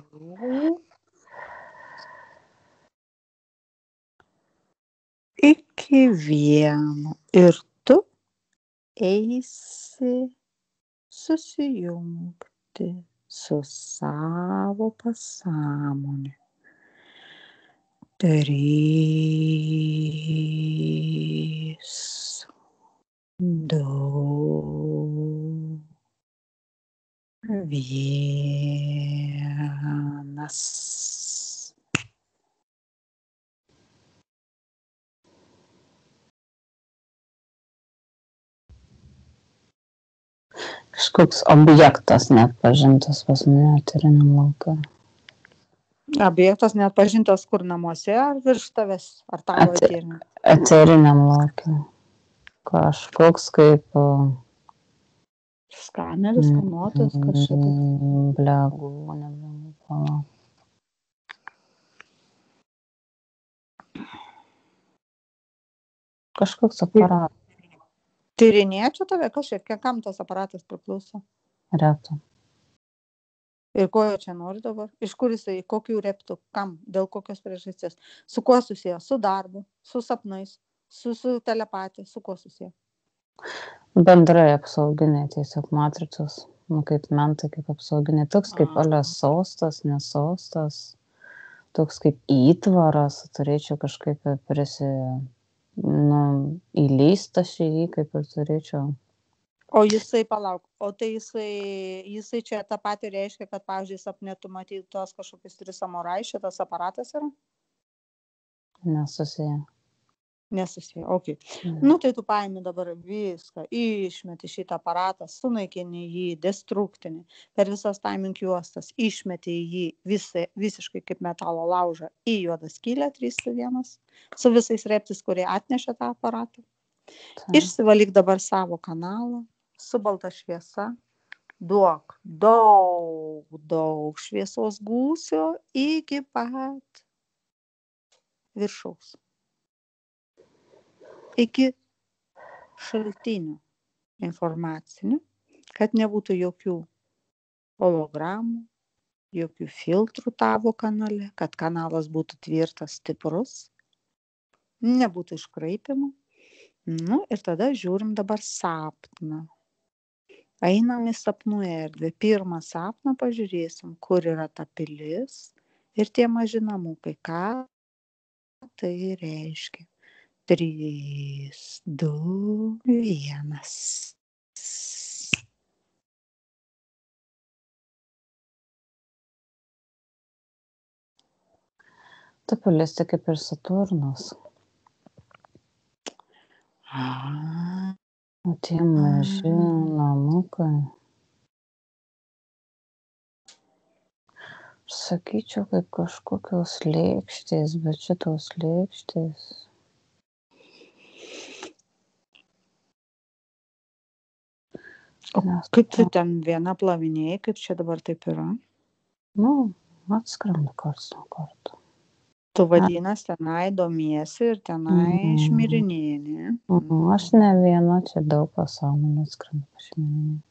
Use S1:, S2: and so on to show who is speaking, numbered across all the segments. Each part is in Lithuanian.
S1: iki 1 ir tu eisi susijungti su savo pasąmone. 3, 2, 1.
S2: Kažkoks objektas neatpažintas pas mane eteriniam lauke.
S1: Objektas neatpažintas kur namuose ar virš tavęs, ar tavo eteriniam?
S2: Eteriniam lauke. Kažkoks kaip...
S1: Skaneris, skanuotas, kažkaip.
S2: Blegu, pala. Kažkoks aparatas.
S1: Tyrinėčiau tave kažkiek, kam tas aparatas priklauso?
S2: Reptų.
S1: Ir ko jo čia nori dabar? Iš kur jisai, kokių reptų, kam, dėl kokios priežasties? Su kuo susiję? Su darbu, su sapnais, su telepatija, su kuo susiję?
S2: Bendrai apsauginiai, tiesiog matricos, kaip mentai, kaip apsauginiai. Toks kaip sostas, nesostas, toks kaip įtvaras, turėčiau kažkaip įleista šį jį, kaip ir turėčiau.
S1: O jisai, palauk, o tai jisai čia tą patį reiškia, kad, pavyzdžiui, sapne tu matyti tos kažkokius 3 samurajus, šitas aparatas yra?
S2: Nesusiję.
S1: Nesusiję, okei. Nu, tai tu paimi dabar viską, išmeti šitą aparatą, sunaikini jį, destruktinį, per visas timing juostas, išmeti jį visiškai kaip metalo laužą į juodą skylę 3-1, su visais reptis, kurie atnešė tą aparatą. Išsivalyk dabar savo kanalą, su balta šviesa, duok daug šviesos gūsio iki pat viršaus. Iki šaltinių informacinių, kad nebūtų jokių hologramų, jokių filtrų tavo kanale, kad kanalas būtų tvirtas, stiprus, nebūtų iškraipimų. Nu ir tada žiūrim dabar sapną. Einam į sapnų erdvę. Pirmą sapną pažiūrėsim, kur yra ta pilis ir tie maži namukai. Ką tai reiškia? 3, 2, 1.
S2: Ta pilis tai kaip ir Saturnas. O tie maži namukai. Sakyčiau, kaip kažkokios lėkštės, bet šitos lėkštės.
S1: O kaip tu ten viena plavinėjai, kaip čia dabar taip yra?
S2: Nu, atskrendu karts nuo karto.
S1: Tu vadinas tenai domiesi ir tenai šmirinėjai.
S2: Aš ne viena, čia daug pasąmonė atskrendu šmirinėjai.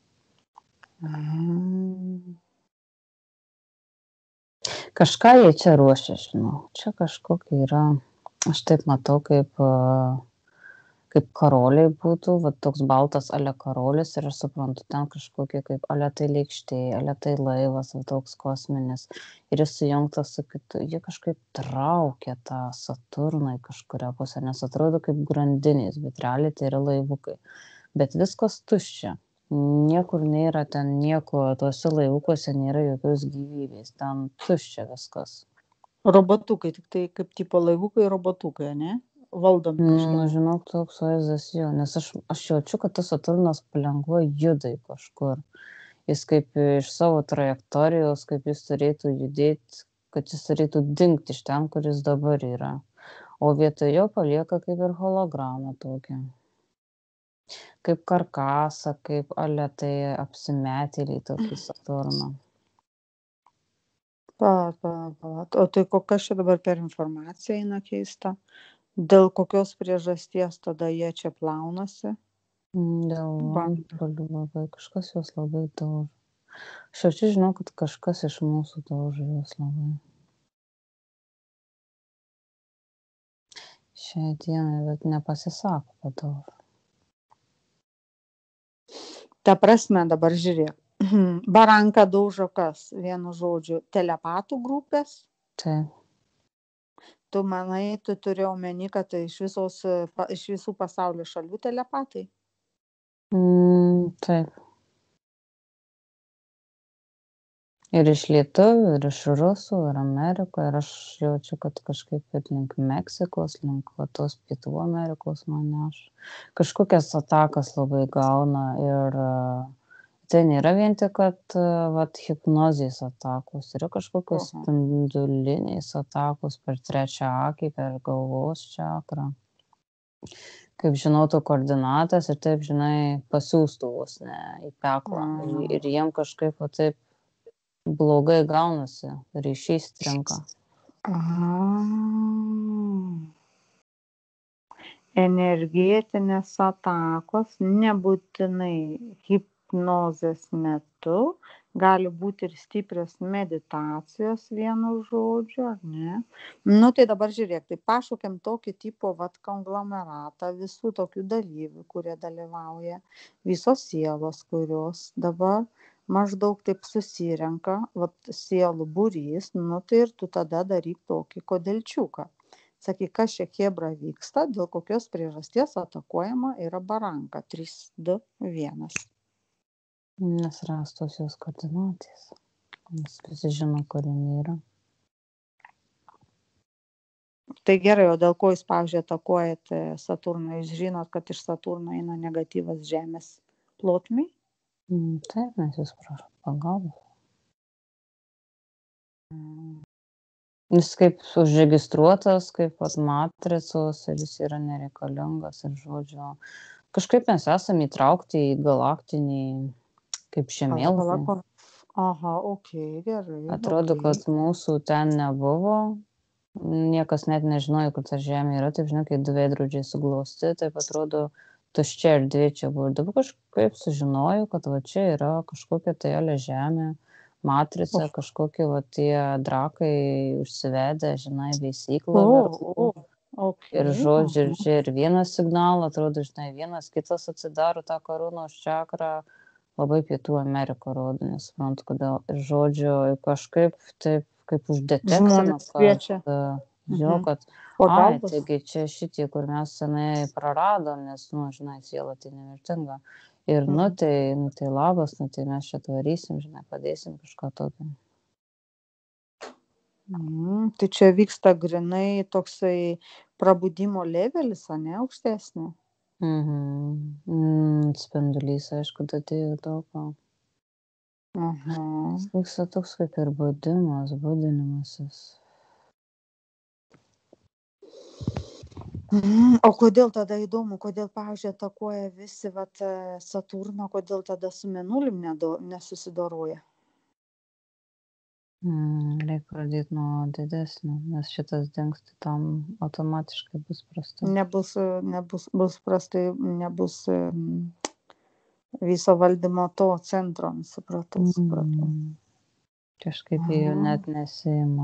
S2: Kažką jie čia ruošia, žinau. Čia kažkokia yra, aš taip matau, kaip karoliai būtų, va toks baltas ale karolis ir aš suprantu, ten kažkokie kaip ale tai lėkštė, ale tai laivas, va toks kosminis. Ir jis sujungtas su kitu, jie kažkaip traukia tą Saturną į kažkurią pusę, nes atrodo kaip grandinės, bet realiai tai yra laivukai. Bet viskas tuščia. Niekur nėra ten nieko, tuose laivukuose nėra jokios gyvybės, ten tuščia viskas.
S1: Robotukai, tik tai kaip tipo laivukai robotukai, ne? Valdomi kažkiek.
S2: Nu, žinok, toks vaizdas jo, nes aš jaučiu, kad tas Saturnas palengva juda į kažkur. Jis kaip iš savo trajektorijos, kaip jis turėtų judėti, kad jis turėtų dingti iš ten, kur jis dabar yra. O vietoj jo palieka kaip ir hologramą tokią. Kaip karkasą, kaip ale tai apsimetėlį tokį Saturną.
S1: Palat. O tai kokia čia dabar per informacija eina keista? Dėl kokios priežasties tada jie čia plaunasi?
S2: Dėl antpolių labai, kažkas juos labai daužo. Aš jau čia žinau, kad kažkas iš mūsų daužo juos labai. Šiai dienai, bet nepasisako, kad daužo.
S1: Ta prasme, dabar žiūrėk. Baranką daužo kas? Vienu žodžiu, telepatų grupės?
S2: Tai,
S1: Tu manai, tu turi omeny, kad tai iš visų pasaulio šalių telepatai?
S2: taip. Ir iš lietuvių, ir iš rusų, ir Amerikoje. Ir aš jaučiu, kad kažkaip ir link Meksikos, link tos Pietų Amerikos mane aš kažkokias atakas labai gauna. Ir tai nėra vien tik, kad hipnozės atakos. Yra kažkokios spindulinės atakos per trečią akį, per galvos čakrą. Kaip žinau, to koordinatas ir taip, žinai, pasiūstuvus į peklą. Ir jiem kažkaip taip blogai gaunasi, ryšys strinka.
S1: Energetinės atakos nebūtinai hipnozės metu, gali būti ir stiprios meditacijos vienu žodžiu, ar ne? Nu tai dabar žiūrėk, tai pašaukiam tokį tipo konglomeratą visų tokių dalyvių, kurie dalyvauja, visos sielos, kurios dabar maždaug taip susirenka, sielų būrys, nu tai ir tu tada daryk tokį kodėlčiuką. Sakyk, kas čia chebra vyksta, dėl kokios priežasties atakuojama yra baranka. 3, 2, 1.
S2: Nes rastos jos koordinatės. Nes visi žino, kur jinai yra.
S1: Tai gerai, o dėl ko jūs, pavyzdžiui, atakuojate Saturną? Jūs žinot, kad iš Saturno eina negatyvas Žemės plotmei?
S2: Taip, mes jūs prašom pagalbos. Jis kaip užregistruotas, kaip matricos, ir jis yra nereikalingas. Ir žodžiu, kažkaip mes esame įtraukti į galaktinį kaip žemėlapį.
S1: Aha, okei, gerai.
S2: Atrodo, kad mūsų ten nebuvo. Niekas net nežinojo, kad ta Žemė yra. Taip, žinai, kai 2 veidrodžiai suglausti, taip atrodo, tuščia erdvė čia buvo. Ir dabar kažkaip sužinojau, kad va čia yra kažkokia tai Žemė, matrica, kažkokie va tie drakai užsivedę, žinai, veisyklą. Ir žodžiu, ir čia ir vienas signalas, atrodo, žinai, vienas kitas atsidaro tą karūnos čakrą, labai Pietų Ameriką rodo, nesuprantu kodėl. Ir žodžiu, kažkaip taip, kaip uždeteksina, kad taigi čia šitie, kur mes senai praradom, nes, žinai, siela tai nemirtinga. Ir, tai labas, tai mes čia tvarysim, žinai, padėsim kažką tokio.
S1: Tai čia vyksta grinai toksai prabudimo levelis, ne, aukštesnė?
S2: Spindulys, aišku, atėjo daug. Vyksta toks kaip ir budinimasis.
S1: O kodėl tada įdomu, kodėl, pavyzdžiui, atakuoja visi Saturną, kodėl tada su Mėnulim nesusidoroja?
S2: Reikia pradėti nuo didesnio, nes šitas dings, tai tam automatiškai bus prastai.
S1: Bus prastai, nebus viso valdymo to centro, supratau.
S2: Kažkaip jie net nesima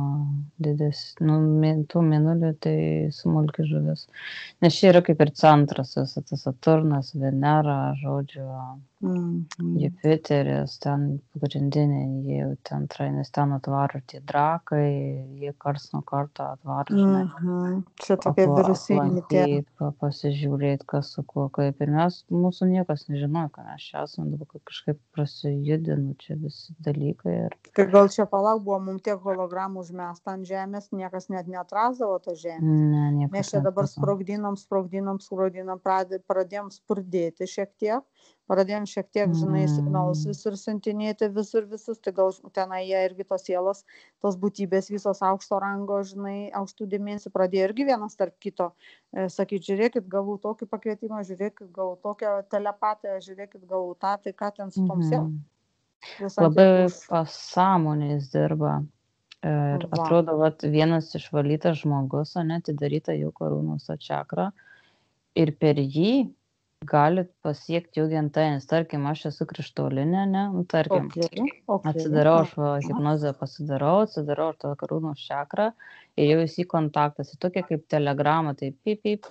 S2: tų Mėnulių, tai smulki žuvis. Nes čia yra kaip ir centras, visas tas Saturnas, Venera, žodžiu, Jupiteris, ten pagrindiniai, jie jau ten nes ten atvaro tie drakai, jie karts nuo karto atvaro, žinai.
S1: Čia tokie virusiniai tie.
S2: Pasižiūrėti, kas su kuo, kaip. Ir mūsų niekas nežinojo, kad mes čia esame, dabar kažkaip prasijudinu čia visi dalykai.
S1: Tai gal čia palauk, buvo mums tiek hologramų užmesta ant Žemės, niekas net neatrasdavo to Žemės. Mes čia dabar sprogdinom, pradėjom spurdėti šiek tiek. Pradėjom šiek tiek, žinai, signalus visur siuntinėti, visus, tai gal tenai jie irgi tos sielos, tos būtybės visos aukšto rango, žinai, aukštų dimensijų pradėjo irgi vienas tarp kito sakyti, žiūrėkit, gavau tokį pakvietimą, žiūrėkit, gavau tokią telepatiją, žiūrėkit, gavau tą, tai ką ten su tom sielom.
S2: Labai pasąmonės dirba. Ir atrodo, vienas išvalytas žmogus, atidaryta jau karūnos čakra, ir per jį galit pasiekti Jugendtainis. Tarkim, aš esu krištolinė, ne? Nu, tarkim, atsidarau, aš hipnozę atsidarau tą karūnos čakrą ir jau į kontaktas. Į tokia kaip telegramą, tai pip.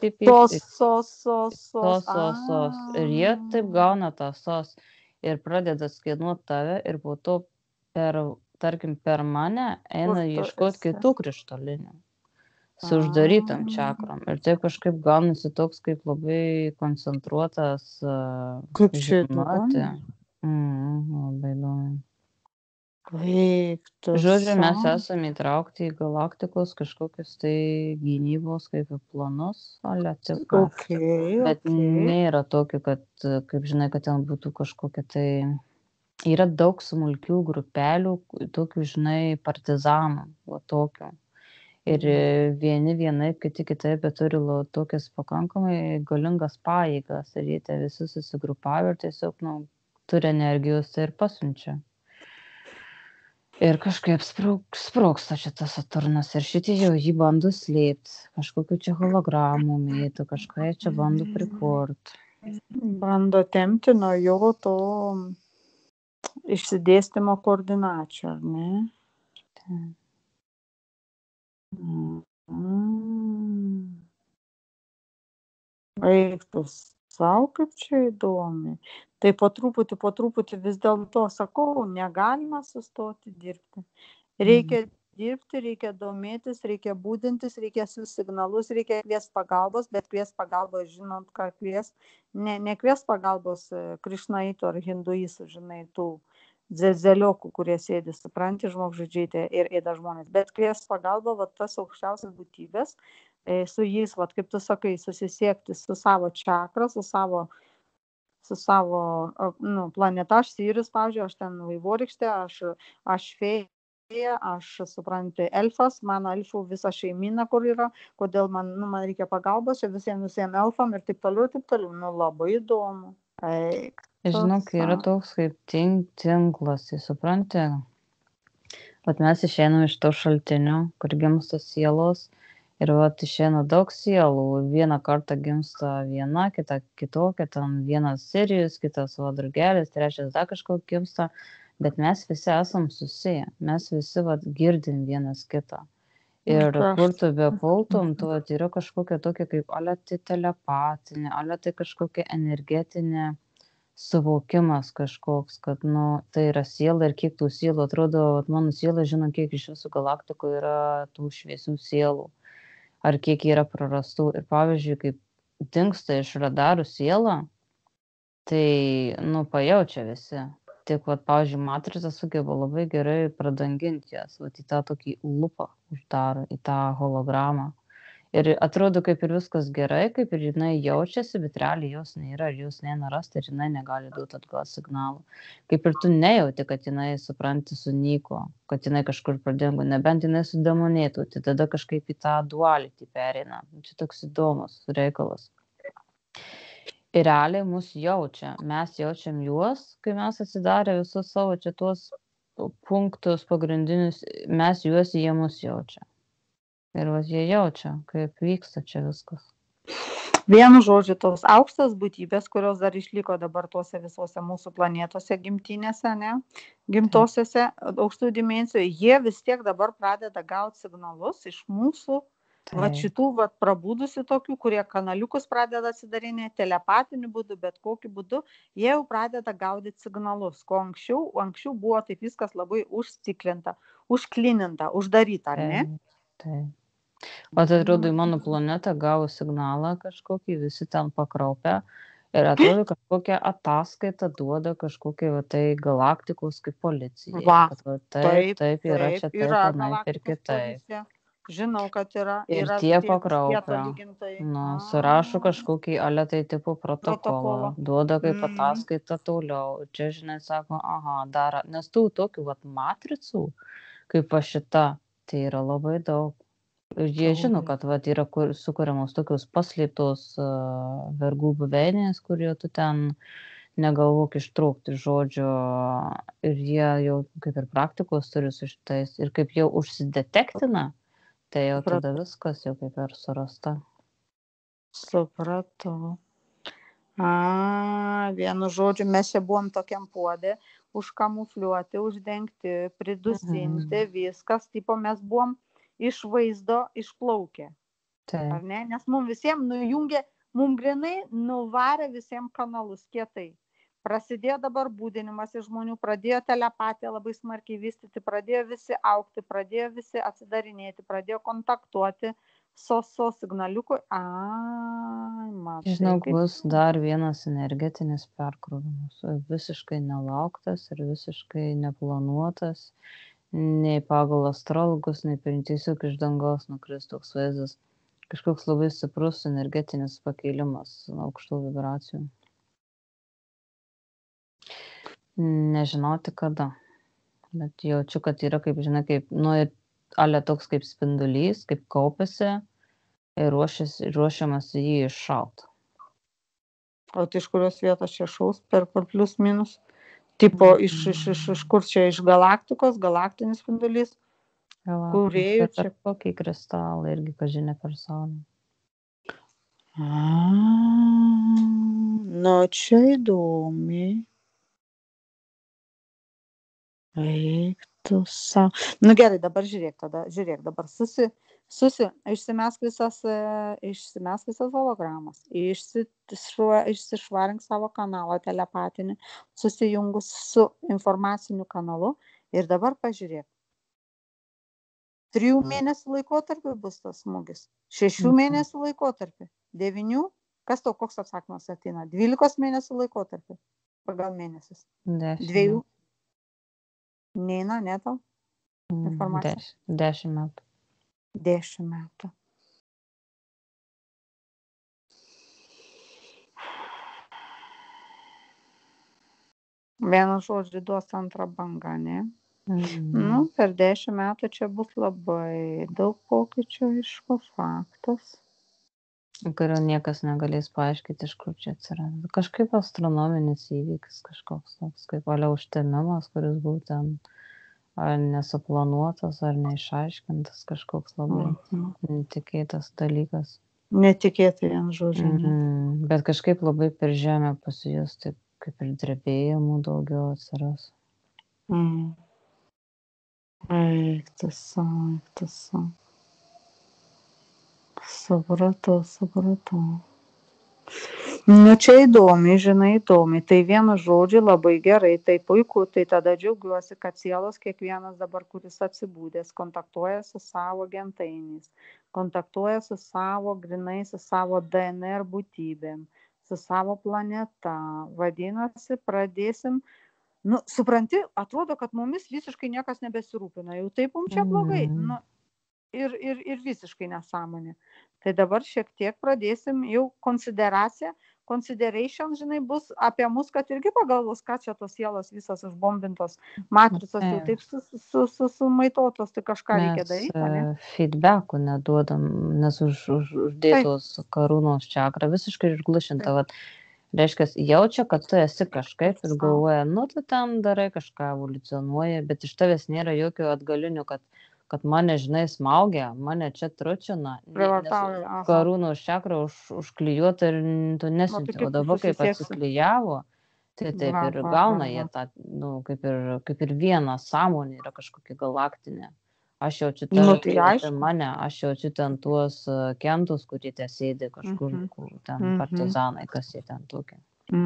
S2: Sos. Ir jie taip gauna tą sos ir pradeda skenuoti tave ir po to tarkim, per mane eina ieškoti kitų krištolinių. Su uždarytam čakrom. Ir taip kažkaip gaunasi toks kaip labai koncentruotas žinoti. Labai įdomu. Žodžiu, mes esame įtraukti į galaktikos kažkokius tai gynybos kaip planus, bet nėra tokio, kad, kaip žinai, kad ten būtų kažkokia tai... Yra daug smulkių grupelių, tokių, žinai, partizanų, tokių. Ir vieni vienaip, kiti kitaip, bet turi tokias pakankamai galingas pajėgas ir jie te visi susigrupavę ir tiesiog, turi energijos ir pasiunčia. Ir kažkaip sprogsta šitas Saturnas ir šitie jau jį bando slėpti, kažkokiu čia hologramų mėtų, kažką čia bando prikurt.
S1: Bando tempti nuo jo to išsidėstymo koordinačių, ar ne?
S2: Taip.
S1: Eiktų sau, kaip čia įdomi. Tai po truputį vis dėlto sakau, negalima sustoti dirbti. Reikia dirbti, reikia domėtis, reikia būdintis, reikia signalus, reikia kvies pagalbos, bet kvies pagalbos, žinant, ką kvies, ne kvies pagalbos krišnaitų ar hinduistų, žinai, tų zeliokų, kurie sėdi, supranti, žmogžudžiai ir ėda žmonės, bet kvies pagalba, va, tas aukščiausias būtybės, su jais, va, kaip tu sakai, susisiekti su savo čakra, su savo planeta, aš Sirius, pavyzdžiui, aš ten vaivorykštė, aš fėja, aš, supranti, elfas, mano elfų visa šeimina, kur yra, kodėl man reikia pagalbos, čia visiems elfam ir taip toliau, labai įdomu.
S2: Žinok, yra toks kaip tinklas, supranti? Vat mes išeinam iš to šaltinio, kur gimsta sielos ir vat išeina daug sielų. Vieną kartą gimsta viena, kita kitokia, ten vienas Sirijus, kitas drugelis, trečias dar kažkokia gimsta, bet mes visi esam susiję, mes visi vat girdim vienas kitą. Ir kur tu bepultum, tu vat yra kažkokia tokia kaip tai telepatinė, tai kažkokia energetinė suvokimas kažkoks, kad, tai yra siela ir kiek tų sielų, atrodo, mano siela žino, kiek iš visų galaktikų yra tų šviesių sielų, ar kiek yra prarastų. Ir pavyzdžiui, kaip dingsta iš radarų siela, tai, pajaučia visi. Tik, pavyzdžiui, matrica sugeba labai gerai pradanginti jas, į tą tokį lupą uždaro, į tą hologramą. Ir atrodo, kaip ir viskas gerai, kaip ir jinai jaučiasi, bet realiai jos nėra, ir jos neina rasti, ir jinai negali duoti atgal signalų. Kaip ir tu nejauti, kad jinai, supranti, sunyko, kad jinai kažkur pradingo, nebent jinai sudemonėtų, tai tada kažkaip į tą dualitį pereina. Čia toks įdomus reikalas. Ir realiai mus jaučia, mes jaučiam juos, kai mes atsidarė visus savo čia tuos punktus pagrindinius, mes juos, jie mus jaučia. Ir jie jaučia, kaip vyksta čia viskas.
S1: Vienu žodžiu, tos aukštas būtybės, kurios dar išliko dabar tuose visose mūsų planetose gimtinėse, gimtosiose aukštų dimensijų, jie vis tiek dabar pradeda gauti signalus iš mūsų, šitų prabudusių tokių, kurie kanaliukus pradeda atsidarinėti telepatiniu būdu, bet kokiu būdu, jie jau pradeda gaudyti signalus, ko anksčiau buvo taip viskas labai užstiklinta, užklininta, uždaryta, ar ne?
S2: Taip. O tai atrodo, į mano planetą gavo signalą kažkokį, visi ten pakraupę ir atrodo, kažkokią ataskaitą duoda kažkokie tai galaktikos kaip policija. Taip yra čia taip, anaip ir kitaip.
S1: Žinau, kad yra.
S2: Ir tie pakraupę. Surašo kažkokį tai tipo protokolą, duoda kaip ataskaitą toliau. Ir čia, žinai, sako, daro, nes tų tokių matricų, kaip šita, tai yra labai daug. Ir jie žino, kad yra sukuriamos tokios paslėptos vergų buveinės, kurie tu ten negalvok ištraukti žodžio. Ir jie jau kaip ir praktikos turi su šitais. Ir kaip jau užsidetektina, tai jau tada viskas jau kaip ir surasta.
S1: Supratau. Vienu žodžiu, mes čia buvom tokiam puodė, užkamufliuoti, uždengti, pridusinti, viskas, tipo mes buvom iš vaizdo išplaukę,
S2: Taip.
S1: ar ne? Nes mums visiems nujungė, mums grinai nuvarė visiems kanalus kietai. Prasidėjo dabar būdinimas iš žmonių, pradėjo telepatiją labai smarkiai vystyti, pradėjo visi augti, pradėjo visi atsidarinėti, pradėjo kontaktuoti, signaliukų. Matai,
S2: Žinok,
S1: kaip
S2: bus dar vienas energetinis perkrovimas. Visiškai nelauktas ir visiškai neplanuotas. Nei pagal astrologus, nei tiesiog iš dangaus nukris toks vaizdas. Kažkoks labai stiprus energetinis pakėlimas aukštų vibracijų. Nežinoti kada. Bet jaučiu, kad yra kaip, žinai, kaip, ale toks kaip spindulys, kaip kaupiasi ir ruošiamas jį iššaut.
S1: O tai iš kurios vietos čia šaus per plius minus? Tipo, iš kur čia, iš galaktikos, galaktinis spindulys? Kūrėjų
S2: čia. Per kokį kristalą irgi, kažinė per saulę.
S1: Nu, čia įdomi. Eik tu savo. Nu gerai, dabar žiūrėk, dabar išsimesk visas hologramas, išsišvarink savo kanalą telepatinį, susijungus su informaciniu kanalu ir dabar pažiūrėk. 3 mėnesių laikotarpį bus tas smūgis, 6 mėnesių laikotarpį, 9, kas tau koks atsakymas ateina, 12 mėnesių laikotarpį, pagal mėnesius, 2. Neina, ne tau? Informacija?
S2: 10 metų.
S1: 10 metų. Vienu žodžiu duos antrą bangą, ne? Nu, per 10 metų čia bus labai daug pokyčių, aišku, faktas.
S2: Kurio niekas negalės paaiškinti, iš kur čia atsiranda. Kažkaip astronominis įvykis, kažkoks toks, kaip valia užtemimas, kuris būtent ar nesuplanuotas, ar neišaiškintas, kažkoks labai netikėtas dalykas.
S1: Netikėtai, vienu žodžiu.
S2: Bet kažkaip labai per žemę pasijus, taip kaip ir drebėjimų daugiau atsiras.
S1: Eik tu savo. Supratau. Nu, čia įdomi, tai vienu žodžiu labai gerai, tai puiku, tai tada džiaugiuosi, kad sielos kiekvienas dabar, kuris atsibūdęs, kontaktuoja su savo gentainiais, kontaktuoja su savo grinai, su savo DNR būtybėm, su savo planeta. Vadinasi, pradėsim, nu, supranti, atrodo, kad mumis visiškai niekas nebesirūpina, jau taip mums čia blogai, nu, ir visiškai nesąmonė. Tai dabar šiek tiek pradėsim jau consideration, žinai, bus apie mus, kad irgi pagalvos, ką čia tos sielos visas užbombintos, matricos jau taip sumaitotos, tai kažką reikia daryti, ne?
S2: Feedbackų neduodam, nes uždėtos karūnos čakra visiškai išglušinta, reiškia, jaučia, kad tu esi kažkaip ir galvoja, nu, tu ten darai kažką, evoliucionuoja, bet iš tavęs nėra jokio atgalinių, kad mane, žinai, smaugia, mane čia tručina, karūnos čakra užklijuota ir tu nesinti, o dabar kaip atsiklijavo, tai taip ir gauna jie tą, nu, kaip ir vieną sąmonę yra kažkokia galaktinė. Aš jaučiu mane, aš jaučiu ten tuos kentus, kurie ten sėdi kažkur, ten partizanai, kas jie ten tokie.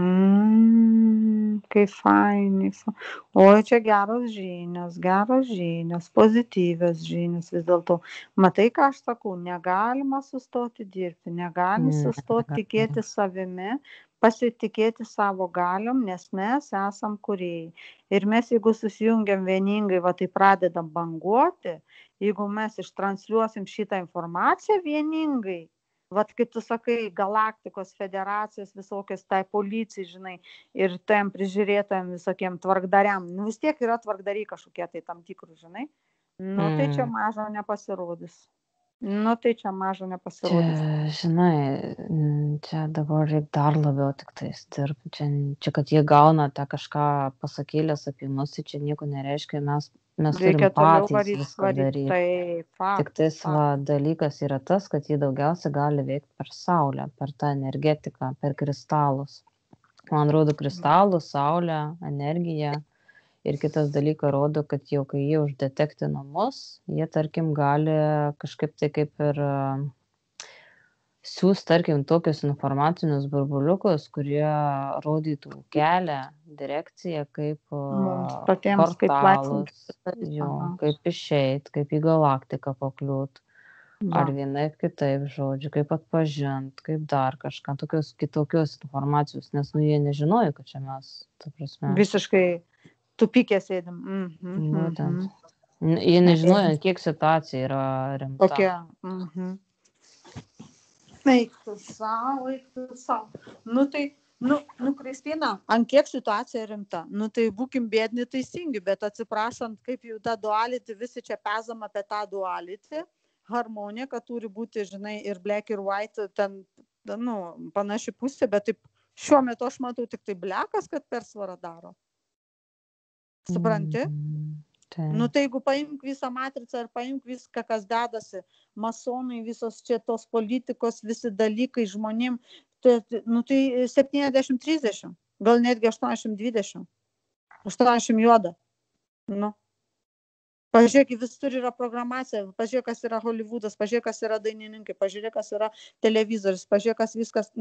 S1: Kaip fainai. Oi, čia geros žinios, pozityvios žinios vis dėlto. Matai, ką aš sakau, negalima sustoti dirbti, negali sustoti tikėti savimi, pasitikėti savo galiom, nes mes esam kūrėjai. Ir mes, jeigu susijungiam vieningai, tai pradedam banguoti, jeigu mes ištransliuosim šitą informaciją vieningai, kaip tu sakai, galaktikos federacijos visokios, tai policijai, žinai, ir tam prižiūrėtojam visokiem tvarkdariam, nu vis tiek yra tvarkdariai kažkokie tai tam tikrų, žinai, nu tai čia mažo nepasirodys.
S2: Žinai, čia dabar reikia dar labiau tik tais dirbti, čia kad jie gauna tą kažką pasakėlės apie mus, tai čia nieko nereiškia, mes mes turim
S1: Reikia toliau
S2: patys
S1: varyti,
S2: viską
S1: varyti.
S2: daryti.
S1: Taip,
S2: Tik tais
S1: faktas.
S2: dalykas yra tas, kad jį daugiausia gali veikti per saulę, per tą energetiką, per kristalus. Man rodo kristalus, saulę, energiją. Ir kitas dalykas rodo, kad jau kai jie uždetektina mus, jie, tarkim, gali kažkaip tai kaip ir siūs, tarkim, tokius informacinius burbuliukus, kurie rodytų kelią, direkciją, kaip
S1: Mums patiems, kaip
S2: portalus,
S1: vaikams.
S2: jo,
S1: Aha.
S2: kaip išeit, kaip į galaktiką pakliūt.
S1: Va.
S2: Ar vienaip kitaip, žodžiu, kaip atpažint, kaip dar kažką, tokios kitokios informacijos, nes jie nežinojo, kad čia mes, ta prasme.
S1: Visiškai tupikė sėdim.
S2: Būtent. Jie nežinojo, kiek situacija yra rimta.
S1: Tokia. Eik tu savo. Nu tai, Kristina, ant kiek situacija rimta? Nu tai būkim bėdni teisingi, bet atsiprašant, kaip jau tą duality, visi čia pezam apie tą duality, harmonija, kad turi būti, žinai, ir black ir white, ten, panaši pusė, bet taip šiuo metu aš matau tik tai blackas, kad persvarą daro. Supranti? Nu tai jeigu paimk visą matricą ir paimk viską, kas dedasi, masonai, visos čia tos politikos, visi dalykai žmonėm, tai 70-30, gal netgi 80-20, 80 juoda. Nu. Pažiūrėk, visur yra programacija, pažiūrėk, kas yra Hollywoodas, pažiūrėk, kas yra dainininkai, pažiūrėk, kas yra televizorius, pažiūrėk, kas viskas,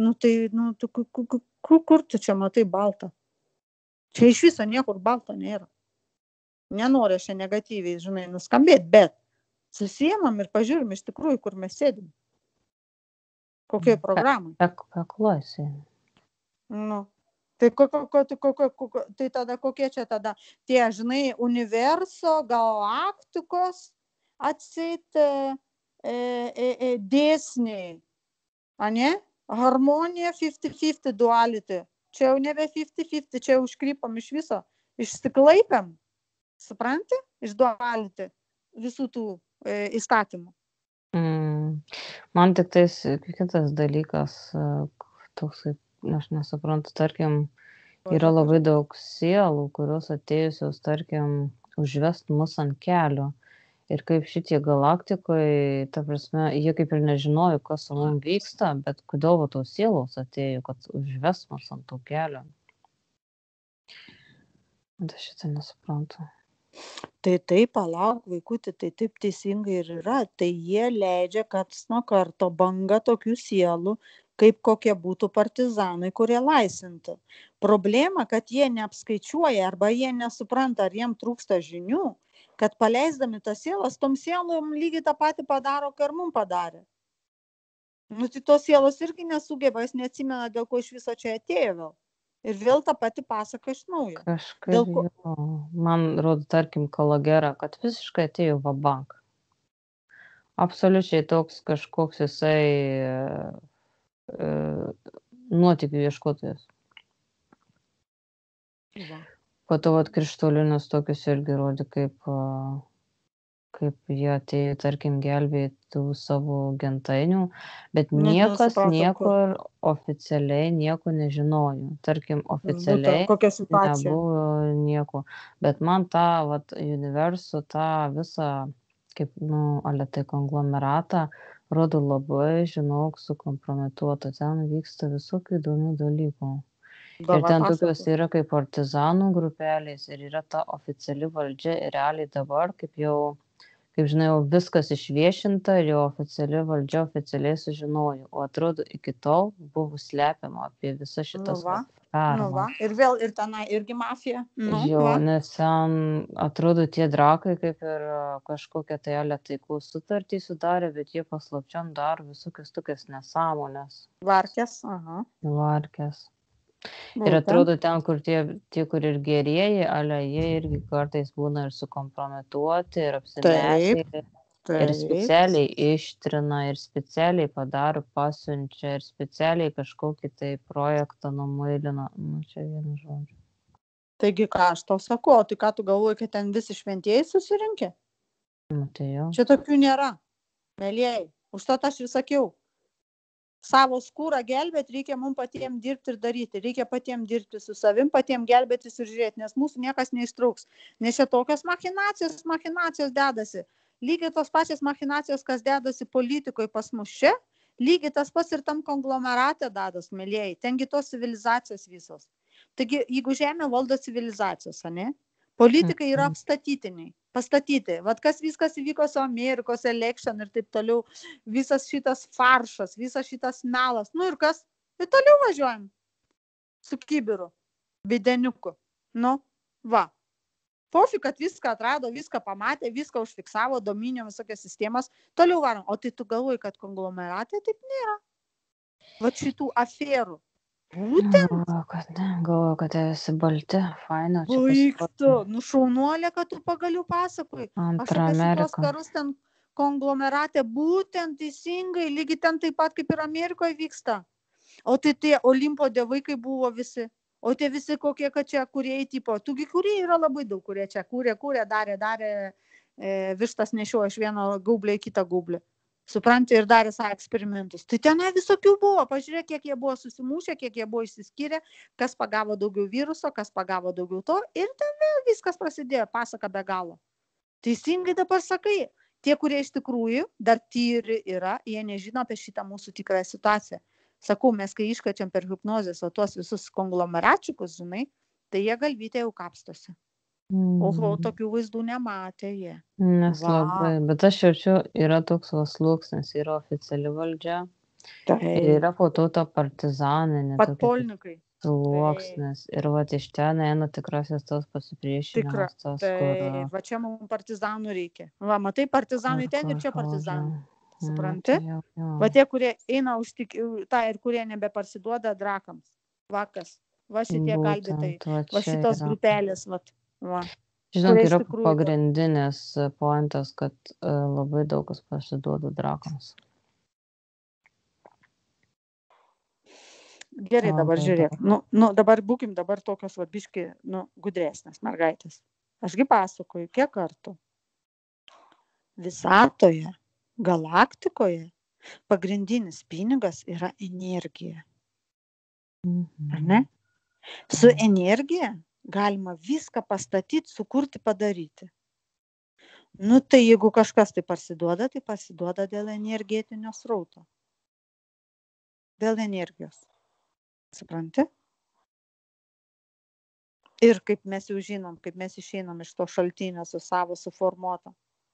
S1: kur tu čia matai baltą? Čia iš viso niekur balto nėra. Nenoriu aš čia negatyviai, žinai, nuskambėti, bet susijimam ir pažiūrim iš tikrųjų, kur mes sėdim. Kokioj programai.
S2: Pekluosi.
S1: Nu, tai tada kokie čia tada tie, žinai, universo, galaktikos atseit dėsniai. Ane? Harmonija 50-50 duality. Čia jau nebe 50-50, čia jau užkrypam iš viso. Išsiklaipėm. Supranti? Iš duality visų tų įstatymų.
S2: Man tik tais kitas dalykas, toksai, aš nesuprantu, tarkim, yra labai daug sielų, kurios atėjusios, tarkim, užvest mus ant kelio. Ir kaip šitie galaktikoje, ta prasme, jie kaip ir nežinojo, kas su mums vyksta, bet kodėl tos sielos atėjo, kad užvest mus ant to kelio. Aš šitą nesuprantu.
S1: Tai taip, palauk, vaikutį, tai taip teisingai ir yra. Tai jie leidžia, kad nuo karto banga tokių sielų, kaip kokie būtų partizanai, kurie laisintų. Problema, kad jie neapskaičiuoja arba jie nesupranta, ar jiem trūksta žinių, kad paleisdami tas sielas, tom sielom lygiai tą patį padaro, ką ir mums padarė. Nu, tai tos sielos irgi nesugeba, jis neatsimena, dėl ko iš viso čia atėjo vėl. Ir vėl tą patį pasaka iš naujo.
S2: Kažkaip man rodo, tarkim, Kalagera, kad visiškai atėjo vabank. Absoliučiai toks kažkoks jisai nuotykių ieškotojas. Po to krištolinius tokius irgi rodė, kaip jie atėjo, tarkim, gelbėtų savo gentainių, bet niekas niekur oficialiai nieko nežinojo. Tarkim, oficialiai nebuvo nieko. Bet man tą universų, tą visą, kaip, tai konglomeratą, rodo labai, žinok, sukompromituota. Ten vyksta visokių įdomių dalykų. Ir ten tokios yra kaip partizanų grupelės ir yra ta oficiali valdžia ir realiai dabar, kaip žinai, jau viskas išviešinta ir jau oficiali valdžia oficialiai sužinojo. O atrodo, iki tol buvo slepiama apie visą šitas karmas.
S1: Ir vėl, ir tenai irgi mafija.
S2: Nes ten atrodo tie drakai kaip ir kažkokią tai taikų sutartį sudarė, bet jie paslapčiom daro visokias tokias nesąmonės.
S1: Varkės.
S2: Ir atrodo ten, kur tie, kur ir gerieji, jie irgi kartais būna ir sukompromituoti, ir apsimetę, ir specialiai ištrina, ir specialiai padaro, pasiunčia, ir specialiai kažkokį tai projektą numuilina. Čia vienu žodžiu.
S1: Taigi, ką aš tau sakau, tai ką tu galvoji, kad ten visi šventieji susirinkė?
S2: Tai jau.
S1: Čia tokių nėra, mėlieji. Užtat aš ir sakiau. savo skūrą gelbėti, reikia mums patiems dirbti ir daryti. Reikia patiems dirbti su savim, patiems gelbėtis ir žiūrėti, nes mūsų niekas neįstruks. Nes čia tokios machinacijos dedasi. Lygiai tos pačios machinacijos, kas dedasi politikoje pas mus čia, lygiai tas pats ir tam konglomerate dadas, mėlėjai. Tengi tos civilizacijos visos. Taigi, jeigu žemė valdo civilizacijos, ne? Politikai yra apstatytiniai, pastatyti. Vat kas viskas įvyko su Amerikos election ir taip toliau, visas šitas faršas, visas šitas melas. Nu ir kas? Ir toliau važiuojam su kibiru, bideniuku. Nu, va. Pofi, kad viską atrado, viską pamatė, viską užfiksavo, dominio visokias sistemas, toliau varom. O tai tu galvoji, kad konglomeratė taip nėra? Vat šitų aferų. Būtent.
S2: Galvoju, kad jie visi balti, faino.
S1: Baigtų, nu šaunuolė, kad tu pagaliau pasakoji. Aš
S2: Antra
S1: apie šitos
S2: Amerika.
S1: karus ten konglomerate būtent teisingai, lygiai ten taip pat kaip ir Amerikoje vyksta. O tai tie Olimpo dievai kaip buvo visi. O tie visi kokie, kad čia kurie tipo. Tugi kurie yra labai daug, kurie čia kūrė, darė, vištas nešiojo iš vieno gaublio į kitą gaublį. Supranti, ir darė savo eksperimentus. Tai tenai visokių buvo. Pažiūrėk, kiek jie buvo susimušę, kiek jie buvo išsiskyrę, kas pagavo daugiau viruso, kas pagavo daugiau to. Ir ten vėl viskas prasidėjo, pasaka be galo. Teisingai dabar sakai, tie, kurie iš tikrųjų dar tyri yra, jie nežino apie šitą mūsų tikrąją situaciją. Sakau, mes kai iškačiam per hipnozės, o tuos visus konglomeračiukus, žinai, tai jie galvytė jau kapstosi. Oho, tokių vaizdų nematė jie.
S2: Nes
S1: Va.
S2: labai, bet aš jaučiu, yra toks sluoksnis, yra oficiali valdžia ir yra po to ta partizaninė
S1: Patpolininkai.
S2: sluoksnis. Ir va iš ten eina tikrasis tas pasipriešinimas. Tas,
S1: Tai va čia mums partizanų reikia. Va, matai, partizanai ten ir čia partizanai. Supranti? Va tie, kurie eina tą ir kurie nebeparsiduoda drakams. Vakas. Va šitie kalbėtai. Va šitos grupelės. Va.
S2: Žinok, yra pagrindinis pointas, kad labai daug kas pasiduoda drakams.
S1: Gerai, dabar žiūrėk. Nu, dabar būkim dabar tokios biški, gudresnės mergaitės. Ašgi pasakoju, kiek kartų. Visatoje, galaktikoje pagrindinis pinigas yra energija. Ar ne? Su energija galima viską pastatyti, sukurti, padaryti. Nu, tai jeigu kažkas tai parsiduoda dėl energetinio srauto. Dėl energijos. Supranti? Ir kaip mes jau žinom, kaip mes išeinam iš to šaltinio su savo suformuotom,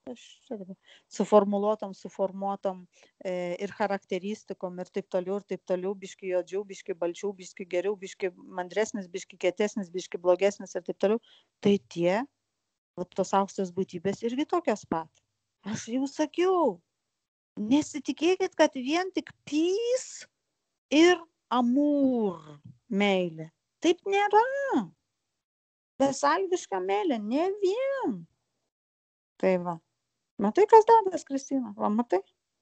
S1: ir charakteristikom ir taip toliau, biški juodžiau, biški balčiau, biški geriau, biški mandresnis, biški kietesnis, biški blogesnis ir taip toliau. Tai tie, tos aukštos būtybės irgi tokios pat. Aš jau sakiau, nesitikėkit, kad vien tik pys ir amūr meilė. Taip nėra. Besalgiška meilė, ne vien. Tai va. Matai, kas dadas, Kristina? Va, matai?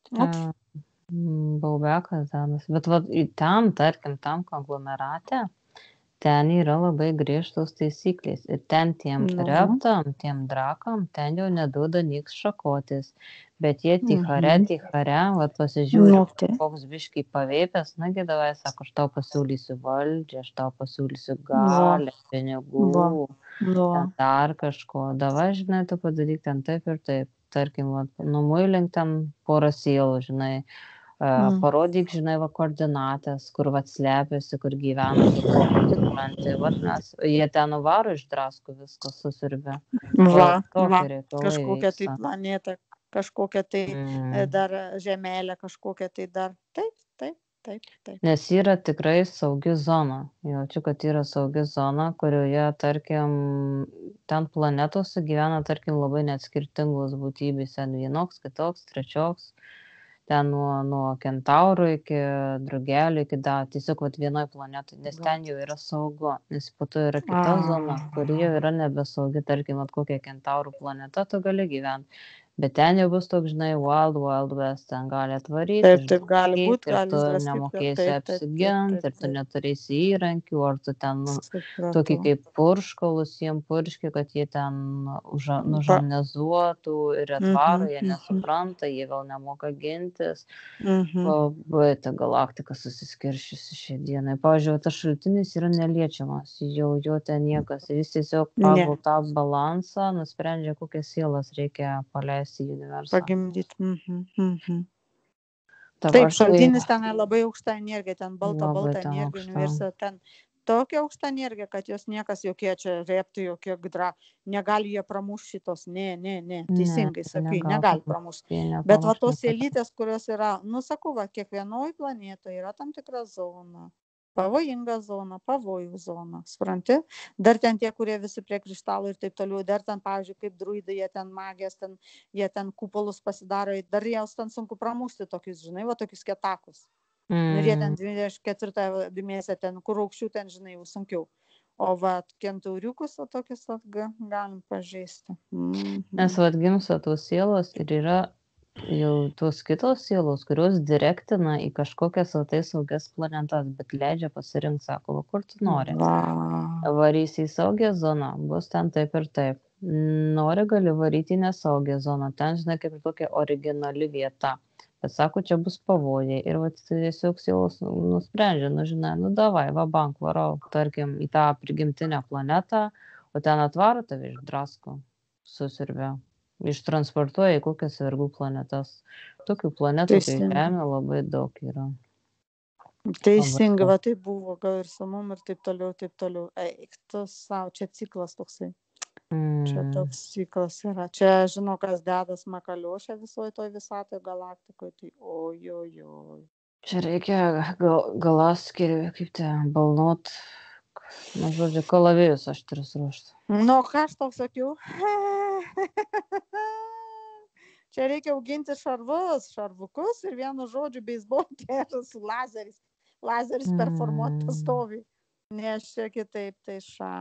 S2: Baubekas dadas. Bet va, ten, tarkim, tam konglomerate, ten yra labai griežtos taisyklės. Ir ten tiem reptam, tiem drakam, ten jau neduoda niks šakotis. Bet jie tichare, va, pasižiūrė, koks biškai pavėpęs, nagi davai, sako, aš tau pasiūlysiu valdžią, aš tau pasiūlysiu galę, pinigų, dar kažko. Davai, žinai, tu padaryk ten taip ir taip. Tarkim, numuilink ten porą sielų, žinai, parodyk, žinai, va, koordinatės, kur va slepiasi, kur gyvena, supranti, va, nes jie ten nuvaro iš draskų, viskas susirbė.
S1: Va, kažkokia tai planeta, kažkokia tai dar žemelė, kažkokia tai dar, taip.
S2: Nes yra tikrai saugi zona. Jaučiu, kad yra saugi zona, kurioje, tarkim, ten planetose gyvena, tarkim, labai net skirtingos būtybės. Ten vienoks, kitoks, trečioks. Ten nuo kentaurų iki drugelių, iki tiesiog vienoj planetai. Nes ten jau yra saugu. Nes po to yra kita zona, kuri jau yra nebesaugi. Tarkim, kokia kentaurų planeta, tu gali gyventi. Bet ten jau bus toks, žinai, Wild West, ten gali atvaryti,
S1: Taip, gali būt,
S2: ir
S1: gali
S2: tu
S1: išdraskyti,
S2: nemokėsi apsiginti, ir tu
S1: taip.
S2: neturėsi įrankių, ar tu ten tokį
S1: Supratau.
S2: kaip purškalus jiem purški, kad jie ten nužanizuotų ir atvaro, jie nesupranta, jie gal nemoka gintis. Labai ta galaktika susiskiršiusi šią dieną. Pavyzdžiui, tas šaltinis yra neliečiamas, jo ten niekas, jis tiesiog pagal tą balansą nusprendžia, kokias sielas reikia paleisti į universą.
S1: Pagimdyti. Taip, šaltinis ten labai aukšta energija, ten balta energija universe, ten tokia aukšta energija, kad jos niekas jokie čia reptai, jokie gdra, negali jie pramušti šitos, ne, teisingai sakai, negali pramušti. Bet va tos sielytės, kurios yra, sakau, va, kiekvienoj planetoje yra tam tikra zona. Pavojinga zona, pavojų zona, supranti? Dar ten tie, kurie visi prie kristalų ir taip toliau, dar ten, pavyzdžiui, kaip druidai, jie ten magijas, jie ten kupolus pasidaro, dar jas ten sunku pramušti tokius, žinai, va tokius kietakus. Ir jie ten 24 dimėse, ten kur aukščių, ten, žinai, jau sunkiau. O va, kentauriukus, o tokius galim pažeisti.
S2: Nes va atgimsta tos sielos ir yra jau tos kitos sielos, kurios direktina į kažkokias saugias planetas, bet leidžia pasirinkti, sako, kur tu nori. Varysi į saugią zoną, bus ten taip ir taip. Nori, gali varyti į nesaugią zoną, ten, žinai, kaip ir tokia originali vieta. Bet sako, čia bus pavojai. Ir va, tiesiog sielos nusprendžia, žinai, davai, va, bank, varau, tarkim, į tą prigimtinę planetą, o ten atvaro tave išdrasko, susirbė. Ištransportuoja į kokias vergų planetas. Tokių planetų kaip Žemė labai daug yra.
S1: Teisingai, va tai buvo, gal ir su mum ir taip toliau. Eik, tu savo, čia ciklas toksai. Čia toks ciklas yra. Čia, žinau, kas dedas makaliošė visoje toj visatoje galaktikoje. Tai ojojoj.
S2: Čia reikia galaskirį, kaip te, balnot. Žodžiu, kalavėjus aštrius ruošti.
S1: Ką aš tau sakiau? Čia reikia auginti šarvukus ir vienu žodžiu beisbolą su lazeris. Lazeris performuoti pastoviai. Nes čia kitaip, tai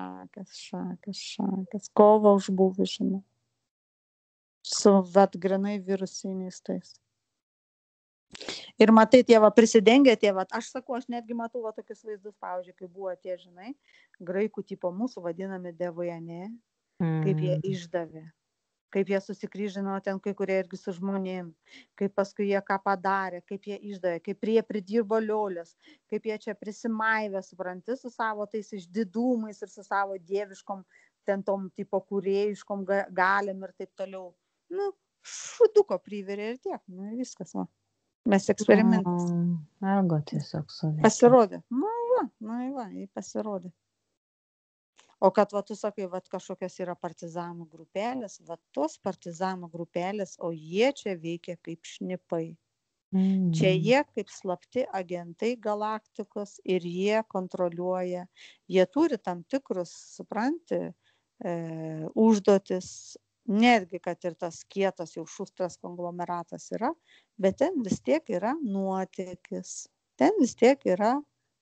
S1: šakas. Kova už buvį, žinau. Su grinai virusiniais tais. Ir matai, tie prisidengia, aš sakau, aš netgi matau tokius vaizdus, pavyzdžiui, kai buvo tie, žinai, graikų tipo mūsų vadinami dievai, ne? Kaip jie išdavė, kaip jie susikryžino ten kai kurie irgi su žmonėm, kaip paskui jie ką padarė, kaip jie išdavė, kaip jie pridirbo liolės, kaip jie čia prisimaivė, supranti, su savo tais išdidumais ir su savo dieviškom, ten tom tipo kūrėjiškom galim ir taip toliau. Šuduko priverė ir tiek, viskas, va. Mes eksperimentas.
S2: Ego tiesiog suveikia.
S1: Pasirodė. Jį pasirodė. O kad, tu sakai, kažkokios yra partizanų grupelės, tos partizanų grupelės, o jie čia veikia kaip šnipai. Čia jie kaip slapti agentai galaktikos ir jie kontroliuoja. Jie turi tam tikrus, supranti, užduotis. Netgi, kad ir tas kietas jau šustras konglomeratas yra, bet ten vis tiek yra nuotėkis. Ten vis tiek yra,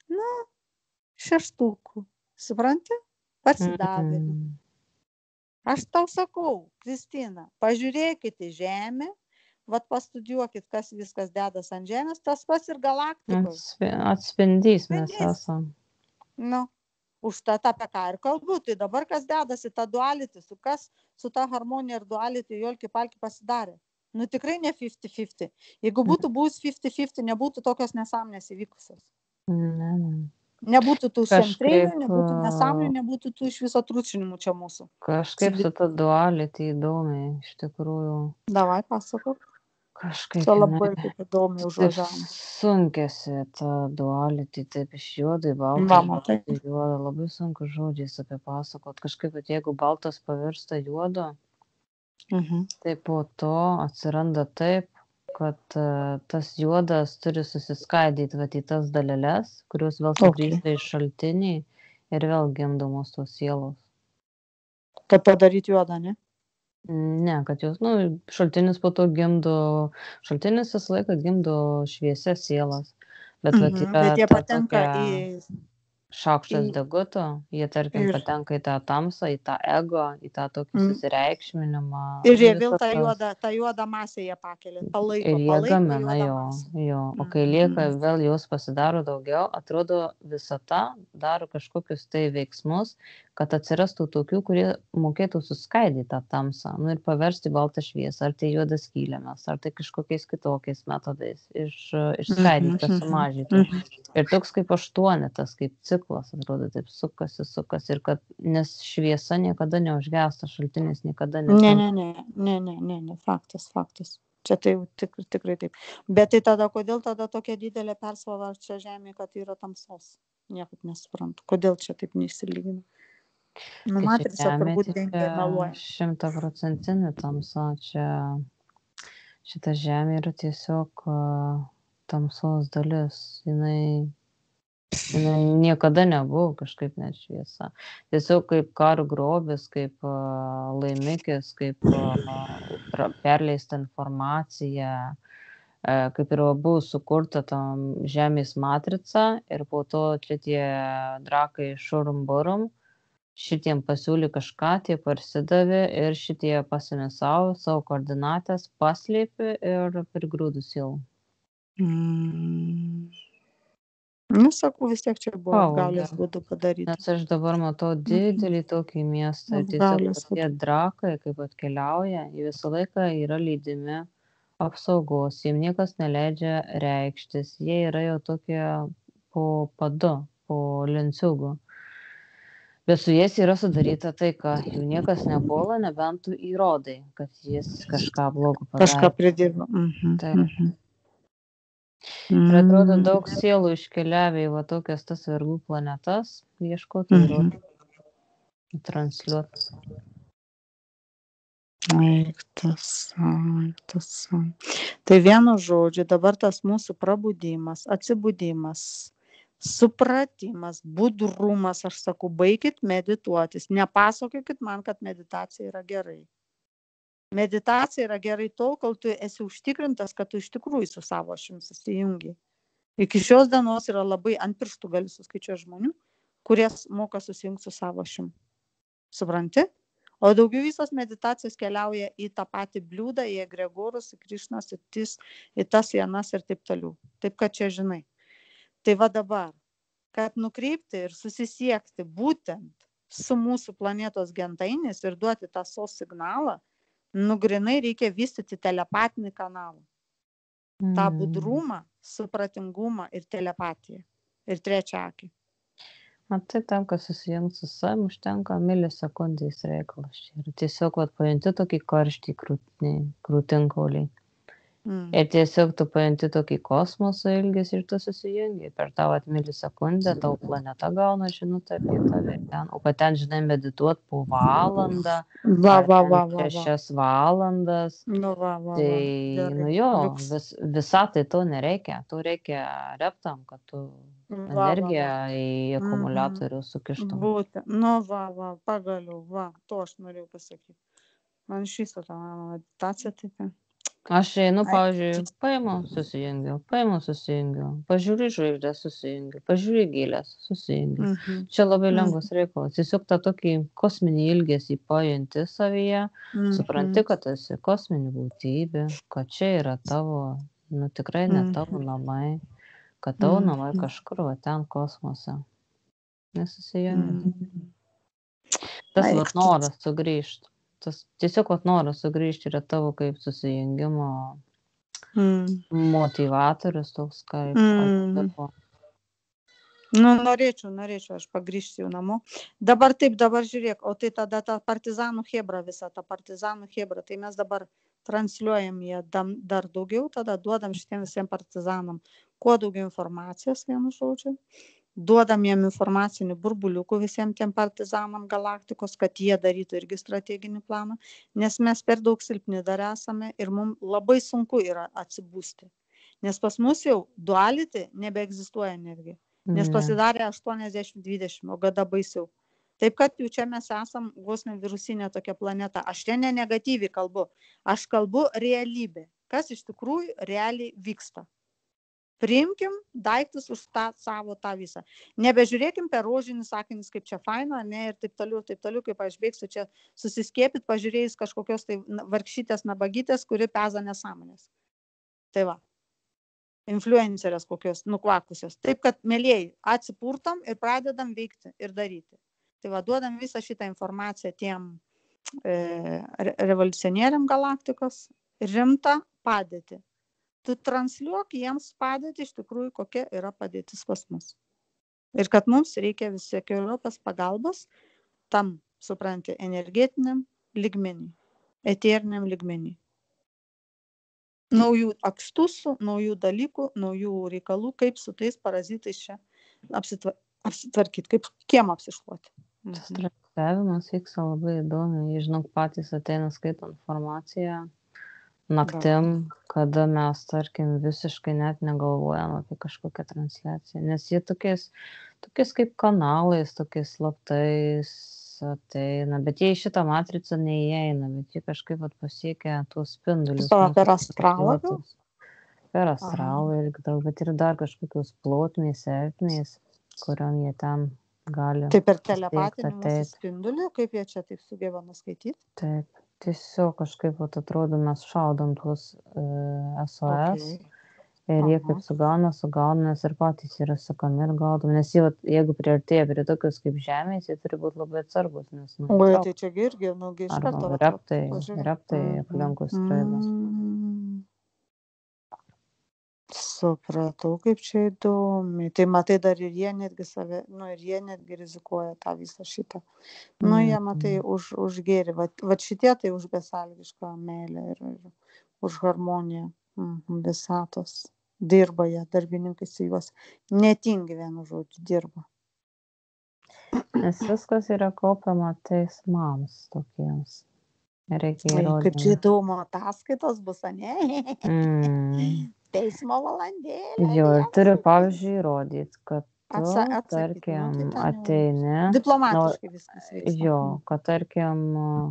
S1: šeštukų. Supranti? Pasidavimų. Aš tau sakau, Kristina, pažiūrėkit į Žemę, pastudijuokit, kas viskas dedas ant Žemės, tas pats ir galaktikos.
S2: Atspindys mes esam.
S1: Užtat apie ką ir kalbu, tai dabar kas dedasi tą duality, su ta harmonija ir duality jolki-palki pasidarė. Tikrai ne 50-50. Jeigu būtų buvus 50-50, nebūtų tokios nesąmonės įvykusios. Nebūtų tų šemtreilių, nebūtų nesąmonių, nebūtų tų iš viso tručinimų čia mūsų.
S2: Kažkaip su ta duality įdomiai, iš tikrųjų.
S1: Davai, pasakok.
S2: Kažkaip
S1: labai kaip įdomiai užvažiavom.
S2: Sunkėsi ta duality, taip iš juodai baltas, juoda, labai sunku žodžiais apie pasakot. Kažkaip, jeigu baltas pavirsta juodu, tai po to atsiranda taip, kad tas juodas turi susiskaidyti į tas daleles, kurios vėl sugrįžta iš šaltinį ir vėl gimdomos tos sielos.
S1: Kad padaryti juodą, ne?
S2: Ne, kad jos, šaltinis po to gimdo, šaltinis visą laiką gimdo šviesias sielas. Bet,
S1: bet jie patenka į
S2: šaukštas
S1: į-
S2: deguto, jie tarkim
S1: ir,
S2: patenka į tą tamsą, į tą ego, į tą tokį
S1: mm,
S2: susireikšminimą,
S1: ir
S2: nu
S1: jie vėl
S2: visas tas.
S1: tą juodą masę jie pakelia,
S2: Ir jie
S1: palaiko
S2: gamina
S1: juodą
S2: jo,
S1: masę.
S2: o kai lieka
S1: Mhm.
S2: vėl jos pasidaro daugiau, atrodo visata daro kažkokius tai veiksmus, kad atsirastų tokių, kurie mokėtų suskaidyti tą tamsą, nu ir paversti baltą šviesą, ar tai juodas skylėmis, ar tai kažkokiais kitokiais metodais, išskaidyti, kad sumažytų. Ir toks kaip aštuonetas, kaip ciklas, atrodo, taip sukasi ir kad, nes šviesa niekada neužgęsta, šaltinis niekada
S1: Ne, faktas. Čia tai jau tikrai taip. Bet tai tada, kodėl tada tokia didelė persvara čia žemė, kad yra tamsos? Niekaip nesuprantu. Kodėl čia taip neįsilygina? Nu,
S2: Tai čia
S1: matrica
S2: žemė,
S1: turbūt
S2: tai
S1: dengia ir meluoja.
S2: 100% tamsa, šita žemė yra tiesiog tamsos dalis, jinai niekada nebuvo kažkaip net šviesa. Tiesiog kaip karo grobis, kaip laimikis, kaip perleista informacija, kaip ir buvo sukurta tam žemės matrica ir po to čia tie drakai šurum burum, šitiem pasiūlė kažką, tie parsidavė ir šitie pasimė savo koordinatės, paslėpė ir prigrūdus jau.
S1: Nu, sakau, vis tiek čia buvo
S2: Pavogė.
S1: apgaulės būdu padaryti.
S2: Nes aš dabar matau didelį tokį miestą ir tiesiog
S1: Apgaulės
S2: tie drakai, kaip atkeliauja, jie visą laiką yra lydimi apsaugos, jiems niekas neleidžia reikštis, jie yra jau tokie po padu, po lenciūgu. Bet su jais yra sudaryta taika, jų niekas nepuola, nebent tu įrodai, kad jis kažką blogo padarė.
S1: Kažką pridirbo.
S2: Taip. Ir atrodo, daug sielų iškeliavę į va tokias tas vergų planetas, ieškotų įrodymų, transliuoti.
S1: Tai vienu žodžiu, dabar tas mūsų prabudimas, atsibudimas, supratimas, budrumas, aš sakau, baikit medituotis, nepasakokit man, kad meditacija yra gerai. Meditacija yra gerai tol, kol tu esi užtikrintas, kad tu iš tikrųjų su savo ašim susijungi. Iki šios dienos yra labai ant pirštų gali suskaičiuoti žmonių, kurie moka susijungti su savo ašim. Supranti? O daugiau visos meditacijos keliauja į tą patį bliūdą, į egregorus, į Krišnas, į tas vienas ir taip toliau. Taip, kad čia žinai. Tai va dabar, kad nukreipti ir susisiekti būtent su mūsų planetos gentainis ir duoti tą SOS signalą, grinai reikia vystyti telepatinį kanalą. tą budrumą, supratingumą ir telepatiją. Ir trečią akį.
S2: Matai, tam, kad susijungt su savim, užtenka milisekundės reikalas. Ir tiesiog pajunti tokį karštį krūtinkauliai. Ir tiesiog tu pajunti tokį kosmoso ilgesį ir tu susijungi. Per tą milisekundę tau planeta gauna žinutę apie tave. O kad ten, žinai, medituot po valandą, ar 6 valandas, tai, visatai to nereikia. To reikia reptam, kad tu energiją į akumuliatorių sukištum.
S1: Būtent. Pagaliau, to aš norėjau pasakyti. Man iš viso tą meditaciją taip.
S2: Aš einu, pavyzdžiui, paimu, susijungiu, pažiūriu žvaigždę, susijungiu, pažiūriu gėlės, susijungiu. Čia labai lengvas reikalas. Tiesiog tą tokį kosminį ilgesį pajunti savyje, supranti, kad esi kosminė būtybė, kad čia yra tavo, tikrai ne tavo namai, kad tavo namai kažkur ten kosmose. Nesusijungi. Tas noras sugrįžti. Tas tiesiog noras sugrįžti yra tavo kaip susijungimo motivatorius toks kaip.
S1: Norėčiau aš pagrįžti jau namo. Dabar žiūrėk, o tai tada ta partizanų hebra visa, tai mes dabar transliuojam ją dar daugiau, tada duodam šitiem visiems partizanam kuo daugiau informacijos, vienu žodžiu. Duodam jiem informacinių burbuliukų visiems tiem partizanam galaktikos, kad jie darytų irgi strateginį planą, nes mes per daug silpni dar esame ir mums labai sunku yra atsibūsti. Nes pas mus jau duality nebeegzistuoja netgi, nes pasidarė 80-20, o gada baisiau. Taip, kad jau čia mes esam vos ne virusinė tokia planeta. Aš čia ne negatyviai kalbu, aš kalbu realybė, kas iš tikrųjų realiai vyksta. Priimkim daiktus už savo tą visą. Nebežiūrėkim per rožinius sakinius, kaip čia faina, ne, ir taip toliau, kaip aš bėgsiu čia susiskiepyti, pažiūrėjus kažkokios tai vargšytės nabagytės, kuri peza nesąmonės. Tai va, influencerės kokios nukvakusios. Taip, kad, mėlėjai, atsipurtam ir pradedam veikti ir daryti. Tai va, duodam visą šitą informaciją tiem revoliucionieriam galaktikos, rimtą padėtį. Tu transliuok jiems padėtį iš tikrųjų, kokia yra padėtis pas mus. Ir kad mums reikia visokios pagalbos tam, supranti, energetiniam lygmenį, eteriniam lygmenį. Naujų akstusų, naujų dalykų, naujų reikalų, kaip su tais parazitais čia apsitvarkyti, kaip kiemą apsišluoti.
S2: Tas transliavimas vyksta labai įdomiai. Žinok, patys ateina skaito informaciją naktim, kada mes, tarkim, visiškai net negalvojam apie kažkokią transliaciją. Nes jie tokiais kaip kanalais, tokiais slaptais ateina. Bet jie į šitą matricą neįeina, bet jie kažkaip pasiekia tuos spindulius.
S1: Per astralą?
S2: Per astralą irgi daug, bet ir dar kažkokius plotmės, ertmės, kuriam jie ten gali.
S1: Tai per telepatinį spindulį, kaip jie čia taip sugeba nuskaityti?
S2: Taip. Tiesiog kažkaip atrodo, mes šaudom tuos SOS ir jie kaip sugauna, nes ir patys yra sakami ir gaudom. Nes jeigu priartėja prie tokios kaip žemės, jie turi būti labai atsargus.
S1: Oi, tai čia irgi, iš karto.
S2: Reptai aplinkui skraido.
S1: Supratau, kaip čia įdomi. Tai matai, dar ir jie netgi rizikuoja tą visą šitą. Jie matai už gėrį. Vat šitie tai už besalgišką meilę ir už harmoniją visatos. Dirba jie, darbininkai su juos. Netingi, vienu žodžiu, dirba.
S2: Nes viskas yra kaupiama teismams tokiems. Reikia įrodymų.
S1: Kaip čia įdomu, ataskaitos bus, ne? Teismo valandėlė.
S2: Jo, ir turiu, pavyzdžiui, įrodyti, kad tu, tarkim, ateini.
S1: Diplomatiškai viskas vyksta.
S2: Jo, kad, tarkim,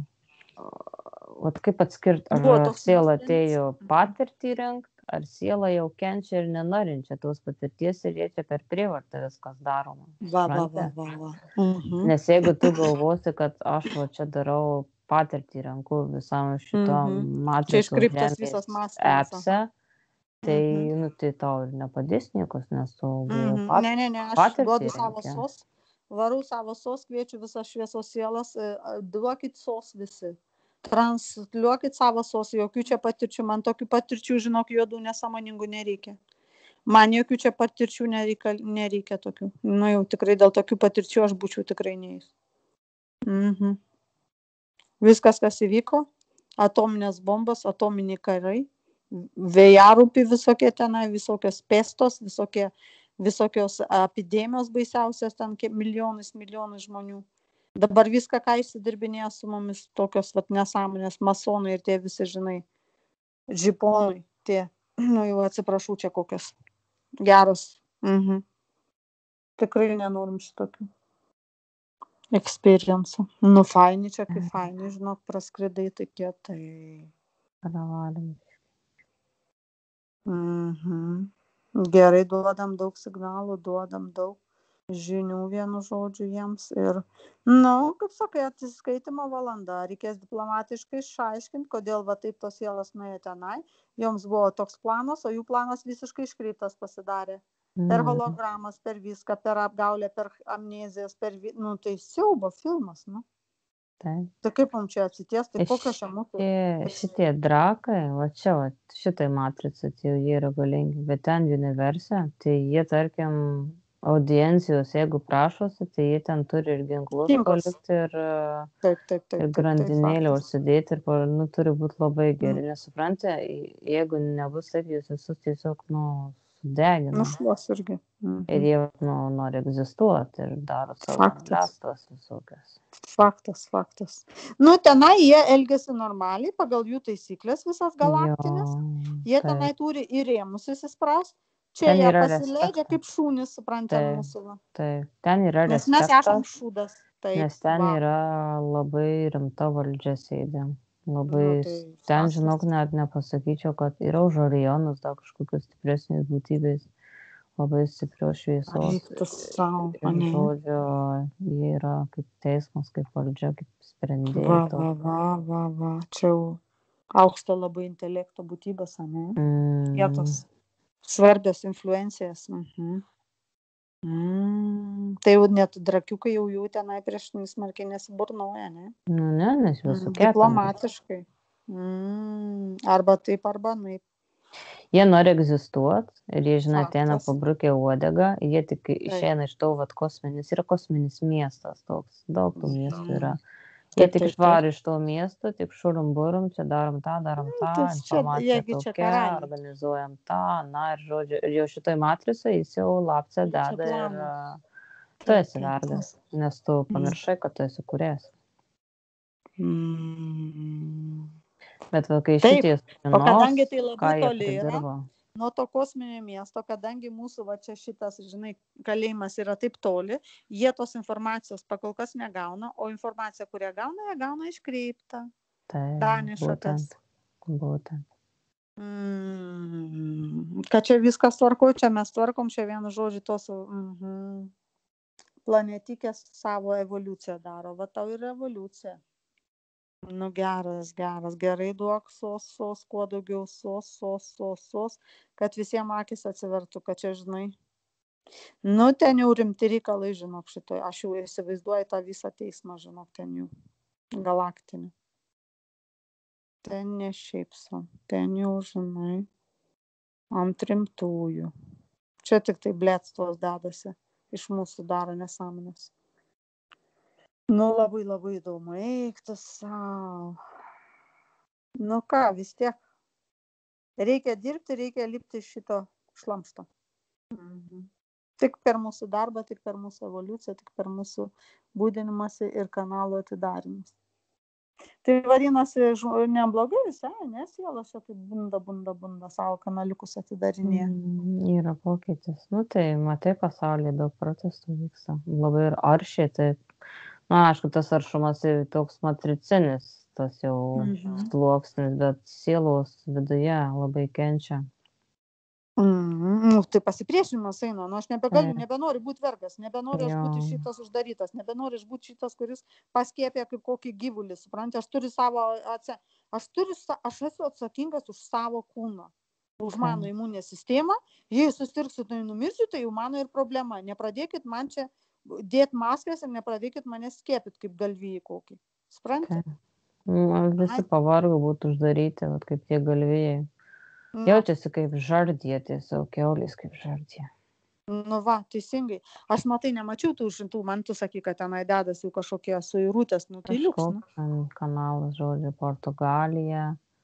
S2: kaip atskirti, ar siela atėjo patirtį rinkt, ar siela jau kenčia ir nenorinčia tos patirties ir jie čia per prievartą viskas daroma.
S1: Va.
S2: Nes jeigu tu galvosi, kad aš čia darau patirtį renku visam šitom matricų žemės epse, tai, tai tau ir nepadės niekas, nes tu
S1: Ne, aš duodu savo sos, varau savo sos, kviečiu visas šviesos sielas, duokit sos visi. Transliuokit savo sos, jokių čia patirčių, man tokių patirčių, žinok, juodų nesąmoningų nereikia. Man jokių čia patirčių nereikia tokių. Jau tikrai dėl tokių patirčių aš būčiau tikrai neįs. Viskas, kas įvyko, atominės bombos, atominiai karai, vėjarūpiai visokie tenai, visokios pestos, visokios epidemijos baisiausios, ten milijonus žmonių. Dabar viską, ką įsidirbinėjo su mumis, tokios nesąmonės, masonai ir tie visi, žinai, džiponai, tie, jau atsiprašau, čia kokios geros. Tikrai nenorim šitokių experience. Faini čia, kaip faini, žinok, praskridai, tai kietai. Gerai, duodam daug signalų, duodam daug žinių, vienu žodžiu, jiems. Ir, kaip sakai, atsiskaitimo valanda. Reikės diplomatiškai išaiškinti, kodėl taip tos sielos nuėjo tenai. Joms buvo toks planas, o jų planas visiškai iškreiptas pasidarė. Per hologramas, per viską, per apgaulę, per amnezijas, tai siaubo filmas, Tai kaip mums čia atsities, tai kokia čia mūsų?
S2: Šitie drakai, šitai matricai, tai jie yra galingi, bet ten universe, tai jie, tarkim, audiencijos, jeigu prašosi, tai jie ten turi ir ginklus palikti, ir grandinėlę užsidėti, ir turi būti labai geri, nesupranti, jeigu nebus taip, jūs visus tiesiog, sudegina.
S1: Nušluos irgi.
S2: Ir jie nori egzistuoti ir daro savo rastos visokias.
S1: Faktas. Tenai jie elgiasi normaliai, pagal jų taisyklės visas galaktinės. Jie tenai turi į rėmus įsispraust. Čia jie pasileidžia kaip šūnis, suprantate, mūsų.
S2: Taip, ten yra respektas.
S1: Nes mes esam šūdas.
S2: Nes ten yra labai rimta valdžia sėdė. Labai, ten, žinok, net nepasakyčiau, kad yra už Orionus dar kažkokios stipresnės būtybės. labai stiprios šviesos.
S1: Eik tu sau,
S2: Ir
S1: ane?
S2: žodžio, jie yra kaip teismas, kaip valdžia, kaip
S1: Va,
S2: sprendėjai.
S1: Čia jau aukšto labai intelekto būtybės, ane? Jie
S2: Mm,
S1: tos svarbios influencijas. Tai jau net drakiukai jau tenai prieš smarkiai nesiburnoja, ne?
S2: nu ne, nes visokie.
S1: Diplomatiškai. Arba taip, arba naip.
S2: Jie nori egzistuoti ir jie, žinai, ateina
S1: Faktas.
S2: pabrukę uodegą, jie tik išeina iš to, vat kosminis, yra kosminis miestas toks, daug tų miestų yra. Jie
S1: Taip,
S2: tik
S1: taip,
S2: išvarė iš to miesto, tik šurum burum, čia darom tą,
S1: tas čia,
S2: informacija
S1: jiegi čia
S2: tokia,
S1: karaliai.
S2: organizuojam tą, na ir žodžiu, ir jau šitoj matricai jis jau lapcę
S1: Čia
S2: deda ir
S1: planas.
S2: tu esi vergas, nes tu pamiršai, kad tu esi kūrėjas. Bet va, kai
S1: Taip,
S2: šitie
S1: o kadangi tai
S2: sužinos, ką
S1: labai
S2: jie
S1: toli yra
S2: pridirbo.
S1: nuo to kosminio miesto, kadangi mūsų va čia šitas, žinai, kalėjimas yra taip toli, jie tos informacijos pakol kas negauna, o informacija, kurią gauna, jie gauna iškreiptą.
S2: Tai
S1: Danišakas.
S2: būtent.
S1: Kad čia viskas tvarko, čia mes tvarkom, čia vienu žodžiu tos planetikės savo evoliuciją daro. Va tau ir evoliucija. Nu geras, gerai duok sos, kuo daugiau sos, kad visiems akis atsivertų, kad čia, žinai. Nu, ten jau rimti reikalai, žinok, šitoj. Aš jau įsivaizduoju tą visą teismą, žinok, ten jau galaktinį. Ten ne šiaip sau, ten jau, žinai, ant rimtųjų. Čia tik tai blėtstos dedasi, iš mūsų daro nesąmonės. Nu, labai įdomu, eik tu sau. Nu ką, vis tiek. Reikia dirbti, reikia lipti iš šito šlamšto. Tik per mūsų darbą, tik per mūsų evoliuciją, tik per mūsų būdinimąsi ir kanalų atidarymus. Tai vadinasi, neblogai visai, nes sielos čia taip bunda, savo kanaliukus atidarinėje.
S2: Yra pokytis. Nu tai, matai, pasaulyje daug protestų vyksta. Labai ir aršiai, tai, na, aišku, tas aršumas toks matricinis, tas jau sluoksnis, bet sielos viduje labai kenčia.
S1: Tai pasipriešinimas eina, nu aš nebenoriu būti vergas, nebenoriu aš būti šitas uždarytas, nebenoriu aš būti šitas, kuris paskiepė kaip kokį gyvulį, supranti, aš esu atsakingas už savo kūną, už mano imuninę sistemą, jei susirgsiu, tai numirsiu, tai jau mano ir problema, nepradėkit man čia dėti maskės ir nepradėkit mane skiepit kaip galvijai kokį, supranti?
S2: Visi pavargo būtų uždaryti, kaip tie galvijai. Jaučiasi kaip žardė, tiesiog kiaulės kaip žardė.
S1: Nu va, teisingai. Aš matai, nemačiau tų žintų, man tu sakai, kad tenai dedas jau kažkokie suirutės, nu tai liuks.
S2: Kažkoks kanalas, žodžiu, Portugalija,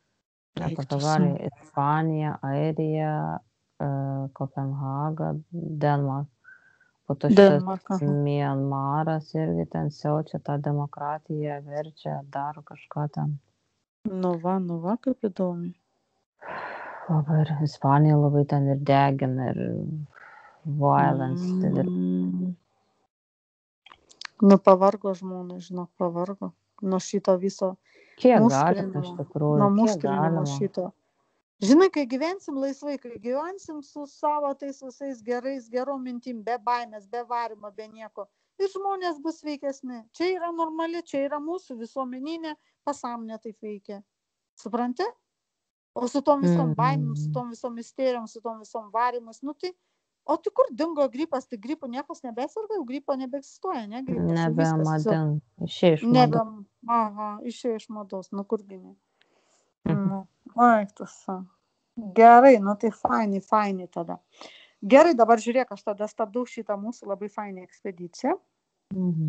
S2: Ispanija, Airija, Kopenhaga, Denmark. Po to šitas Mianmaras irgi ten siaučia tą demokratiją, verčia, daro kažką ten.
S1: Nu va, kaip įdomi.
S2: Labai ir Ispanija labai ten ir degina, ir violence.
S1: Nu pavargo žmonės, žinok, pavargo. Nuo šito viso muštrinimo šito. Žinai, kai gyvensim laisvai, kai gyvensim su savo tais visais gerom mintim, be baimės, be varimo, be nieko, ir žmonės bus sveikesni. Čia yra normali, čia yra mūsų visuomeninė pasąmonė taip veikia. Supranti? O su tom visom baimėm, su tom visom misterijom, su tom visom varimus, nu tai, o tai kur dingo gripas, tai gripų niekas nebesirga, jau gripo nebeegzistuoja, ne?
S2: Nebemadin, išėjo iš mados.
S1: Išėjo iš mados, nu kurgi ne. Oi, tu sa. Gerai, nu tai fainai tada. Gerai, dabar žiūrėk, aš tada stabdau šitą mūsų labai fainį ekspediciją.